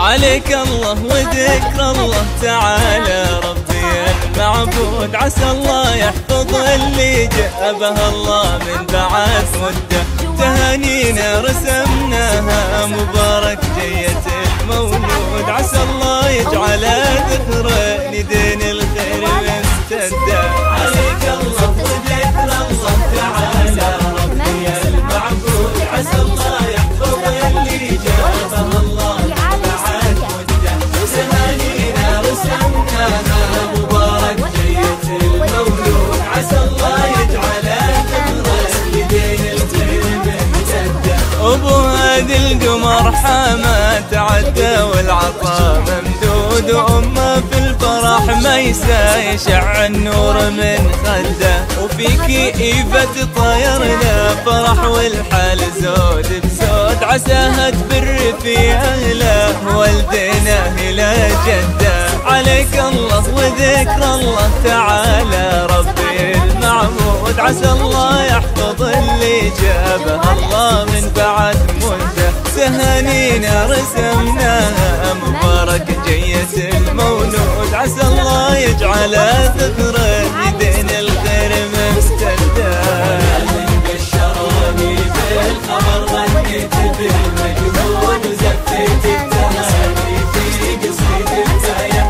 عليك الله وذكر الله تعالى ربي المعبود، عسى الله يحفظ اللي جابها الله من بعد مدة. تهانينا رسمناها مبارك جية المولود، عسى الله يجعلها ذكرى لدين الخير ممتدة. عليك الله وذكر الله تعالى ربي المعبود، عسى الله يحفظ اللي جابها الله من بعد مدة. تهانينا رسمناها مبارك جية المولود، عسى الله يجعلها ذكرى لدين الخير ممتدة. أبو هادي القمر حما تعدى والعطاء ممدود، وأمه في الفرح ميسا يشع النور من خده. وفيك إيفة طيرنا فرح والحال زود بزود، عساها تبر في أهله والدينا إلى جده. عليك الله وذكر الله تعالى ربي المعبود، عسى الله يحفظ اللي جابها الله من بعد مدة. تهانينا رسمناها مبارك جية المولود، عسى الله يجعلها ذكرى لدين الخير ممتدة. من بشروني بالخبر غنيت بالمجهود، وزفيت التهاني في قصيدة يا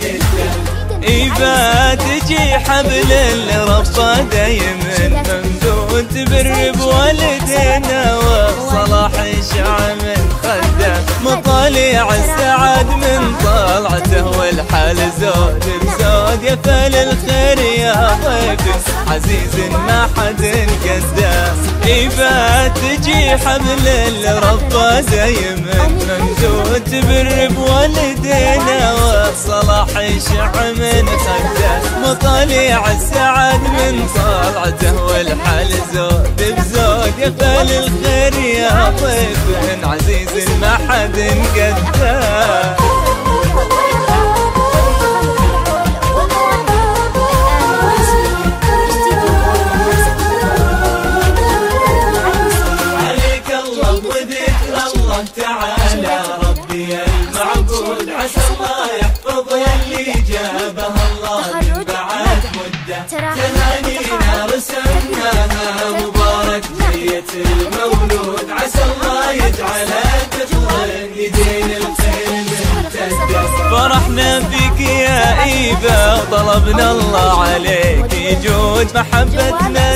حنيته. إيفا تجي حبل الربا دايما ممدود، تبر بوالدينا والصلاح يشع من خده. مطالع السعد من طلعته والحال زود بزود، يا فال الخير يا ضيف عزيز ما حد قده. إيفا تجي حبل الربا دايما ممدود، تبر بوالدينا والصلاح يشع من خده. مطالع السعد من طلعته والحال زود بزود، يا فال الخير يا ضيف عزيز ما حد قده. تعالى ربي المعبود، عسى الله يحفظ اللي جابها الله من بعد مدة. تهانينا رسمناها مبارك جية المولود، عسى الله يجعلها ذكرى لدين الخير ممتدة. فرحنا فيك يا إيفا وطلبنا الله عليك يجود، محبتنا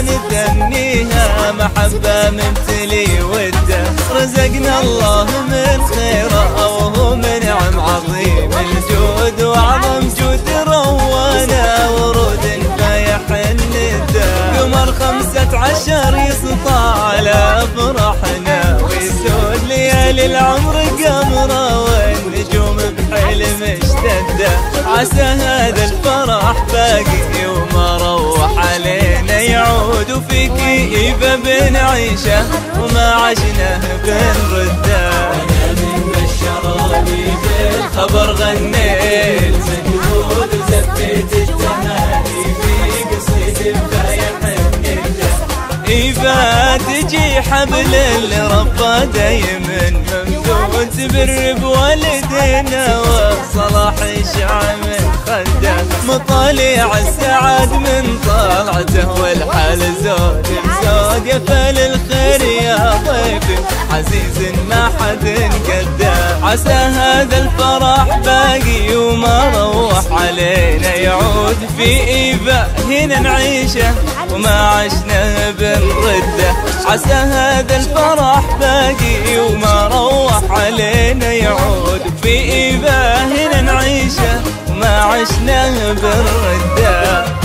نثنيها محبة ممتلي وده. رزقنا الله من خيره وهو منعم عظيم الجود، وأعظم جود روانا ورود فايح الندى. قمر 15 يسطع على فرحنا ويسود، ليالي العمر قمره والنجوم بحيل مشتده. عسى هذا الفرح باقي وما روح علينا يعود، وفيك إيفا بنعيشه وما عشناه بنرده. وانا من بشروني بالخبر غنيت مجهود، وزفيت التهاني في قصيدة يا حنيته. إيفا تجي حبل الربا دايما ممدود، تبر بوالدينا والصلاح يشع من خده. مطالع السعد من طلعته والحال زود بزود، يا فال الخير يا ضيف عزيز ما حد قده. عسى هذا الفرح باقي وما روح علينا يعود، في إيفا هنا نعيشه وما عشنا بنرده. عسى هذا الفرح باقي وما روح علينا يعود، في إيفا هنا نعيشه وما عشنا بنرده.